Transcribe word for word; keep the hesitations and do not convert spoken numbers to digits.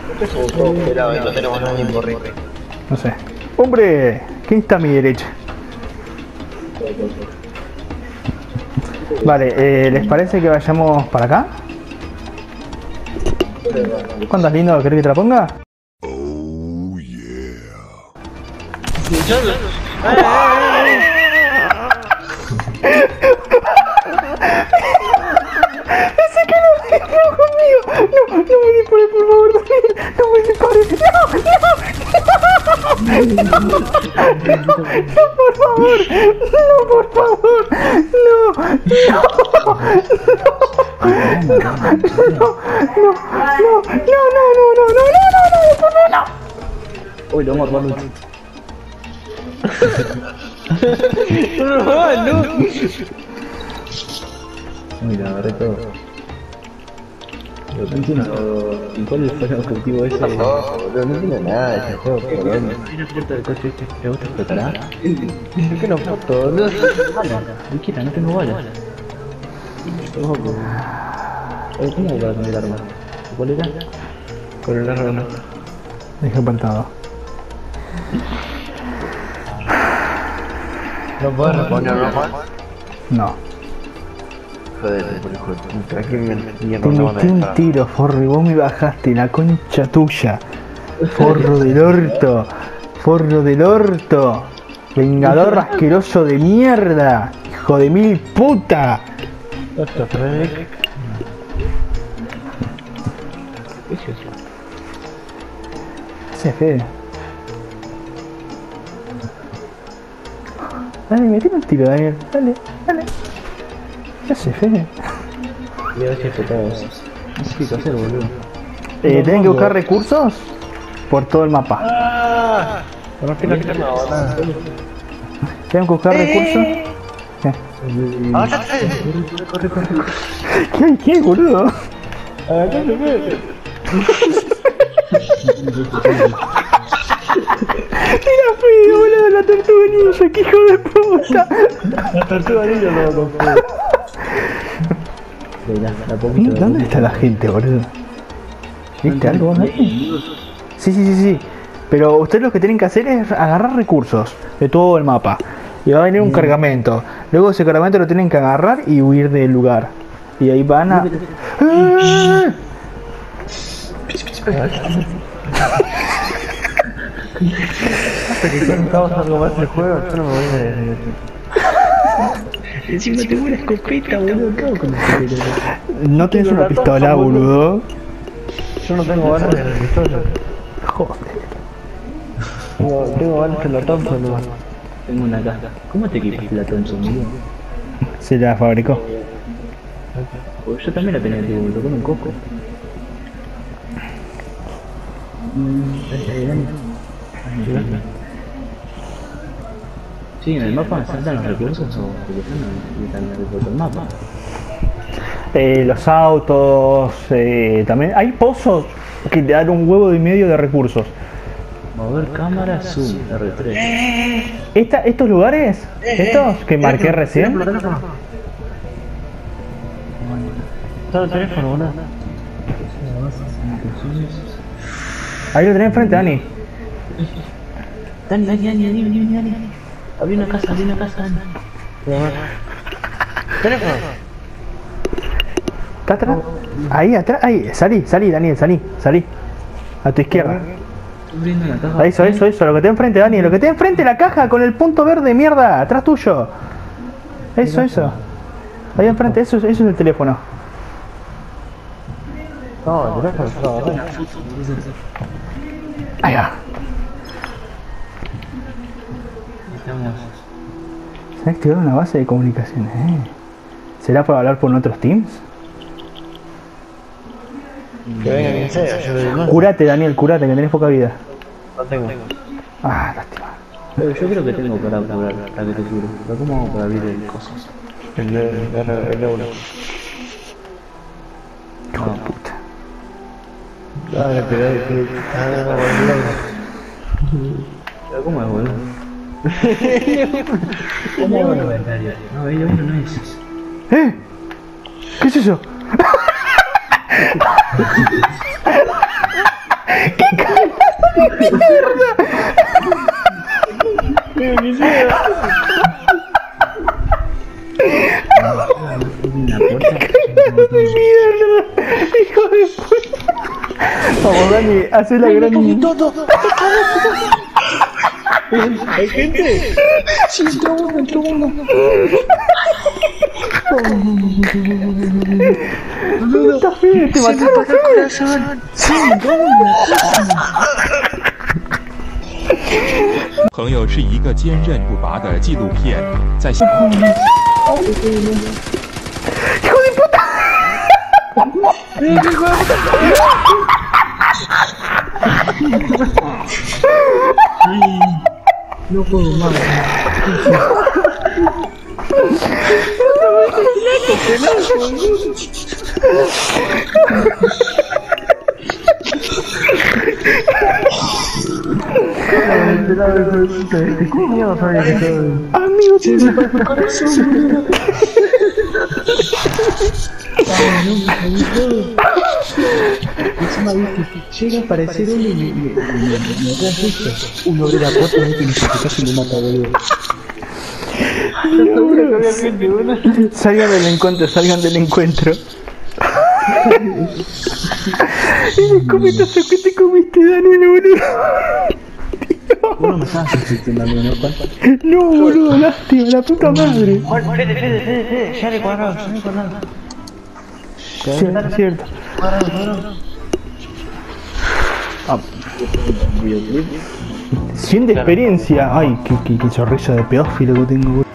¿Qué es todo pelado y no tenemos nadie por arriba? No sé. ¡Hombre! ¿Quién está a mi derecha? Vale, eh, ¿les parece que vayamos para acá? ¿Cuándo es lindo? ¿Querés que te la ponga? Oh, yeah. ¡Ese que no me disparó conmigo! ¡No! ¡No me dispares, por favor, Daniel! ¡No me dispares! ¡No! ¡No! ¡No, por favor! ¡No, por favor! ¡No! ¡No! ¡No! ¡No! ¡No! ¡No! ¡No! ¡No! ¡No! ¡No! ¡No! ¡No! Uy, lo vamos a robar. ¡No! Uy, la agarré todo. Pero entiendo, ¿y cuál fue el objetivo ese? No, boludo, no tiene nada ese juego, corriendo. Hay una puerta del coche este, ¿le gusta explotará? ¿Por qué no foto, boludo? Viquita, no tengo balas. Ojo, ¿cómo voy a tener arma? ¿Cuál era? Con el arma no. Dejé plantado. ¿No puedes reponer ropa? No. Joder, por hijo de puta, ¿qué mierda Te no metí van a un dejar? tiro, forro, y vos me bajaste la concha tuya. Forro del orto. Forro del orto. Vengador asqueroso de mierda. Hijo de mil puta. What the fuck? ¿Qué es eso? Se Fede. Dale, meteme un tiro, Daniel. Dale, dale. ¿Qué hace, Fede? Voy a ver si explotamos. No sé qué hacer, boludo. Eh, ¿Tienen que buscar recursos? Por todo el mapa. ¡Ah! No quiero que no, nada. ¿Tienen que buscar recursos? ¿Qué? ¡Ah, ya sé! Corre, corre, corre. ¿Qué hay? ¿Qué, boludo? ¡Ah, ya sé! Era Fede, boludo, la tortuga ninja, qué hijo de puta. La tortuga ninja no lo compré. La, la poquito, ¿Dónde está la gente, boludo? ¿Viste algo vos ahí? Sí, sí, sí, sí. Pero ustedes lo que tienen que hacer es agarrar recursos de todo el mapa. Y va a venir un cargamento. Luego ese cargamento lo tienen que agarrar y huir del lugar. Y ahí van a... ¡Ah! Hasta que contamos algo más del juego, yo no me voy a divertir. Encima tengo una escopeta, boludo. ¿Qué hago con la escopeta? No tenés una pistola, boludo. Yo no tengo balas de la pistola. Joder. Tengo, tengo balas en la Thompson nomás. Tengo una caja. ¿Cómo te equipaste la Thompson, boludo? Se la fabricó. Porque yo también la tenía, tipo, me tocó en un coco. Mm, ahí, Dani. Ahí, sí, en el mapa saltan los recursos o porque yo no necesitan el recurso del mapa. Eh, los autos, eh, también hay pozos que te dan un huevo y medio de recursos. Mover cámara, zoom, R tres. Esta, estos lugares, estos que marqué recién, Está el teléfono, boludo. ahí lo tenés enfrente, Dani. Dani, Dani, Dani, Dani, Dani, Dani. Había una casa, había una casa, Dani. Teléfono. ¿Está atrás? Ahí, atrás, ahí, salí, salí, Daniel, salí, salí. A tu izquierda. Estoy abriendo la caja. Eso, eso, eso, lo que te enfrente, Dani, lo que te enfrente, la caja con el punto verde, mierda, atrás tuyo. Eso, eso. Ahí enfrente, eso, eso es el teléfono. No, el teléfono está abajo. Ahí va. Estamos. Se ha activado una base de comunicaciones, eh. ¿Será para hablar por otros teams? Que venga quien sea, yo le digo. Curate, Daniel, curate, que tenés poca vida. No tengo. Ah, lástima. Pero yo creo que tengo para curar, para que te cure. Pero ¿cómo hago para abrir el coso? El el uno. Hijo de puta. Dale, pero hay que. Ah, Pero ¿cómo es, boludo? ¿Cómo hago el inventario? No, el uno no es. ¿Eh? ¿Qué es eso? Hijo de puta. Vamos, Dani, haz la gran. ¿Hay gente? Sí, entró uno, entró uno. Está feo, te mataron el corazón. Sí, entró 朋友是一个坚韧不拔的纪录片，在。 ¡Hijo de puta! No puedo más. Amigo, tiene el corazón. Encima viste, llega a aparecer uno y me me me asusta. Uno abre la puerta y dice que casi me mata, boludo. Salgan del encuentro, salgan del encuentro. Y comiste eso que te comiste, Daniel, boludo. Uno me estaba asistiendo, amigo, ¿no? ¿Cuánto? No, boludo, lástima, la puta madre. Bueno, Fede, Fede, Fede, Fede, ya le cuadrado, ya le cuadrado. Cierto, cierto. Cuadrado, cuadrado. Ah. Cien de experiencia. Ay, qué, qué, qué sonrisa de pedófilo que tengo, boludo.